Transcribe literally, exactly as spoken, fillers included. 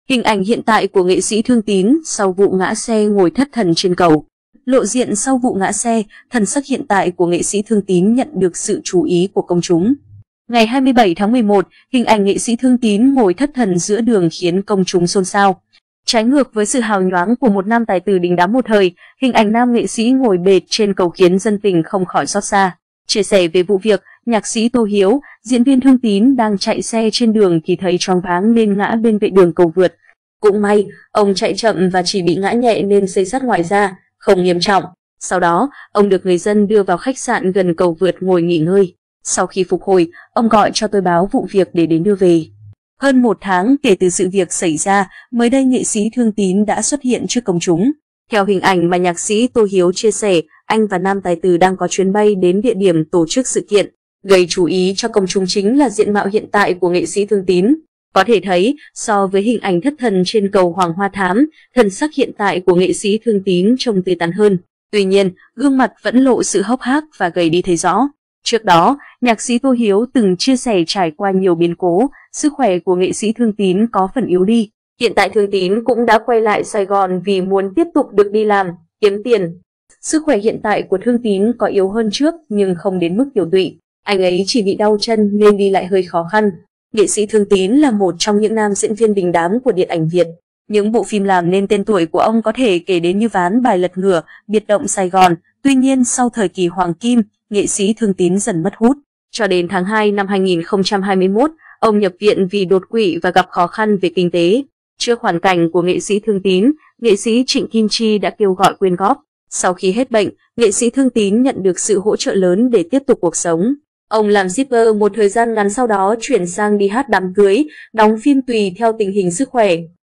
Hình ảnh hiện tại của nghệ sĩ Thương Tín sau vụ ngã xe ngồi thất thần trên cầu. Lộ diện sau vụ ngã xe, thần sắc hiện tại của nghệ sĩ Thương Tín nhận được sự chú ý của công chúng. Ngày hai mươi bảy tháng mười một, hình ảnh nghệ sĩ Thương Tín ngồi thất thần giữa đường khiến công chúng xôn xao. Trái ngược với sự hào nhoáng của một nam tài tử đình đám một thời, hình ảnh nam nghệ sĩ ngồi bệt trên cầu khiến dân tình không khỏi xót xa. Chia sẻ về vụ việc, nhạc sĩ Tô Hiếu, diễn viên Thương Tín đang chạy xe trên đường thì thấy choáng váng nên ngã bên vệ đường cầu vượt. Cũng may, ông chạy chậm và chỉ bị ngã nhẹ nên xây xát ngoài da, không nghiêm trọng. Sau đó, ông được người dân đưa vào khách sạn gần cầu vượt ngồi nghỉ ngơi. Sau khi phục hồi, ông gọi cho tôi báo vụ việc để đến đưa về. Hơn một tháng kể từ sự việc xảy ra, mới đây nghệ sĩ Thương Tín đã xuất hiện trước công chúng. Theo hình ảnh mà nhạc sĩ Tô Hiếu chia sẻ, anh và nam tài tử đang có chuyến bay đến địa điểm tổ chức sự kiện. Gây chú ý cho công chúng chính là diện mạo hiện tại của nghệ sĩ Thương Tín. Có thể thấy, so với hình ảnh thất thần trên cầu Hoàng Hoa Thám, thần sắc hiện tại của nghệ sĩ Thương Tín trông tươi tắn hơn. Tuy nhiên, gương mặt vẫn lộ sự hốc hác và gầy đi thấy rõ. Trước đó, nhạc sĩ Tô Hiếu từng chia sẻ trải qua nhiều biến cố, sức khỏe của nghệ sĩ Thương Tín có phần yếu đi. Hiện tại Thương Tín cũng đã quay lại Sài Gòn vì muốn tiếp tục được đi làm, kiếm tiền. Sức khỏe hiện tại của Thương Tín có yếu hơn trước nhưng không đến mức tiểu tụy. Anh ấy chỉ bị đau chân nên đi lại hơi khó khăn. Nghệ sĩ Thương Tín là một trong những nam diễn viên đình đám của điện ảnh Việt. Những bộ phim làm nên tên tuổi của ông có thể kể đến như Ván Bài Lật Ngửa, Biệt Động Sài Gòn. Tuy nhiên sau thời kỳ hoàng kim, nghệ sĩ Thương Tín dần mất hút. Cho đến tháng hai năm hai nghìn không trăm hai mươi mốt, ông nhập viện vì đột quỵ và gặp khó khăn về kinh tế. Trước hoàn cảnh của nghệ sĩ Thương Tín, nghệ sĩ Trịnh Kim Chi đã kêu gọi quyên góp. Sau khi hết bệnh, nghệ sĩ Thương Tín nhận được sự hỗ trợ lớn để tiếp tục cuộc sống. Ông làm shipper một thời gian ngắn sau đó chuyển sang đi hát đám cưới, đóng phim tùy theo tình hình sức khỏe.